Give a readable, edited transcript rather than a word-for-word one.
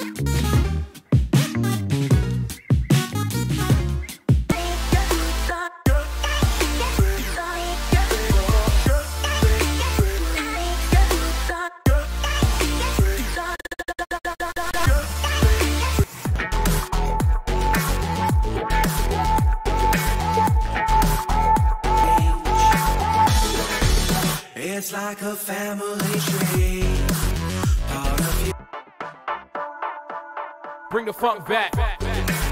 It's like a family tree. Part of you. Bring the funk back.